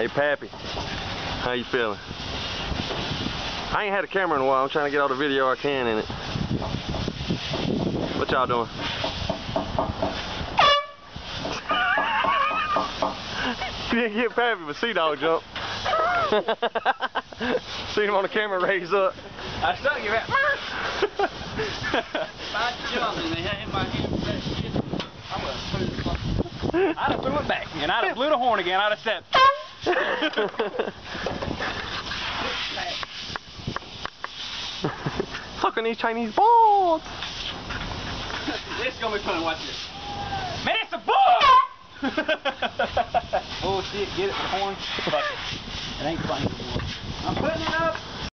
Pappy. How you feeling? I ain't had a camera in a while. I'm trying to get all the video I can in it. What y'all doing? You didn't get Pappy, but Sea Dog jump. Seen him on the camera raise up. I stuck you at if I jumped and they hit my hand with that shit, I'm gonna put it. I'd have threw it back and I'd have blew the horn again. I'd have said. Sucking these Chinese balls. This is gonna be fun. Watch this. Man, it's a bull! Bullshit, get it with the horn. Fuck it. It ain't funny anymore.